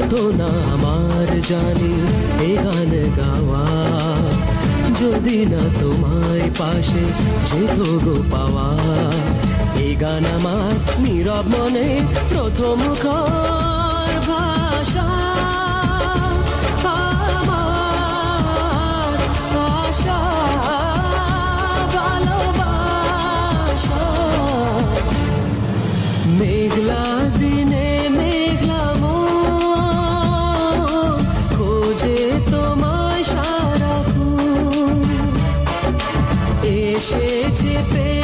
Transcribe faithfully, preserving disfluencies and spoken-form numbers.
হতো না আমার জানি এ গান গাওয়া, যদি না তোমায় পাশে যেত গো পাওয়া। এই গান আমার নীরব মনে প্রথম মুখর ভাষা, আমার আশা ভালোবাসা। মেঘলা দিনে মেঘলা মন খোঁজে তোমায় সারাক্ষণ, এসেছে